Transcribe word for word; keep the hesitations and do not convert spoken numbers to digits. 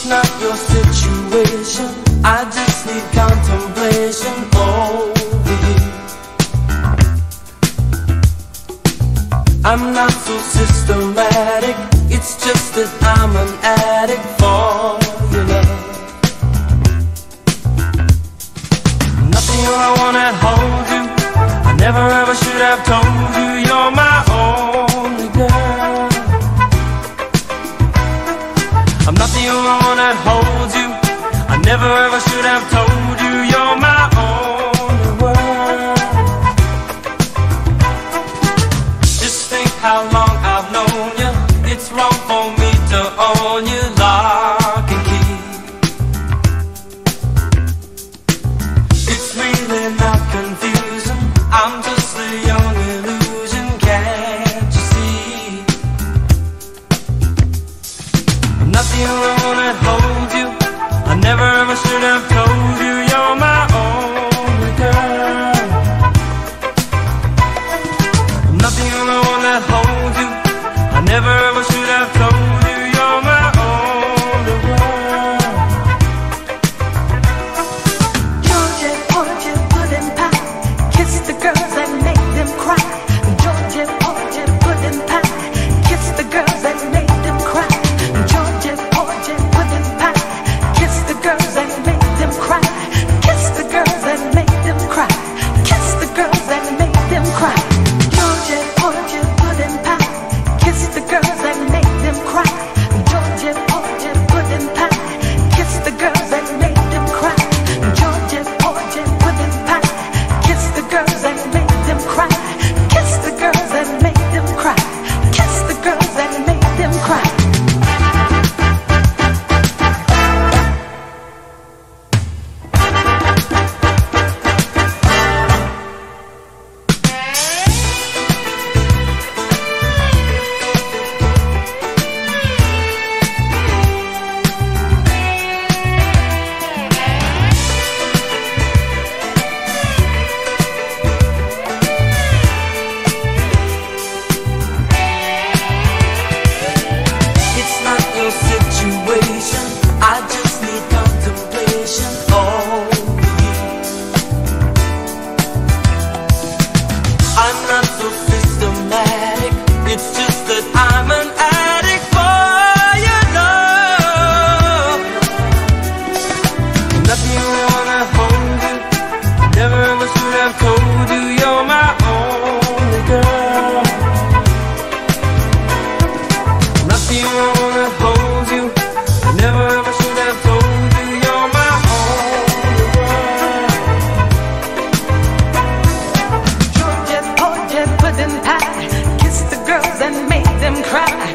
not your situation. I just need contemplation over you. I'm not so systematic. It's just that I'm an addict for your love. Nothing I wanna hold you. I never ever should have told you you're my only girl. I'm not the only one that holds you. I never ever should have told you you're my only world. Just think how long I've known you. It's wrong for me to own you lock and key. It's really not confusing. I'm just a young illusion, can't you see? I'm not the only one that holds you. I never ever should have told you you're my only girl. I'm not the only one that holds you. I never ever should have told you you're my only world. Georgy Porgy, pudding pie, kiss the girls and make them cry. Georgy Porgy, pudding pie, kiss the girls and make them cry. Georgy Porgy, pudding pie, kiss the girls and make them cry. Kiss the girls and make them cry. Kiss the girls and make them cry. Georgy Porgy, pudding pie, kiss the girls and make them cry. Georgy Porgy, pudding pie, kiss the girls and make them cry. Georgy Porgy, pudding pie, kiss the girls and make them cry. Kiss the girls and make them cry. Kiss the girls and make them cry. It's not your situation. I just need contemplation over you. I'm not so systematic. It's just that I'm an addict for your love. I'm not the only one that holds you. I never ever should have told you you're my only girl. I'm not the only one that holds you. I never ever should have told you you're my only world. Georgy Porgy, pudding pie, kiss the girls and make them cry.